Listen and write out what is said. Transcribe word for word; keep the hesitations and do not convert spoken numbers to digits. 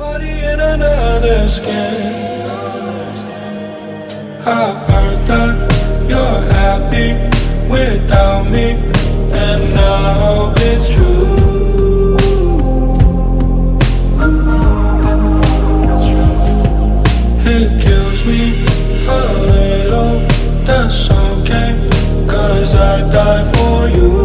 Body in another skin. I heard that you're happy without me, and I hope it's true. It kills me a little, that's okay, 'cause I die for you.